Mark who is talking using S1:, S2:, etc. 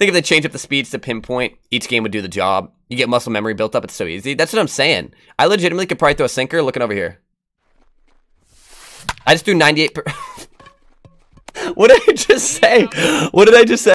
S1: think if they change up the speeds to pinpoint, each game would do the job. You get muscle memory built up. It's so easy. That's what I'm saying. I legitimately could probably throw a sinker looking over here. I just threw 98 per... What did I just say? What did I just say?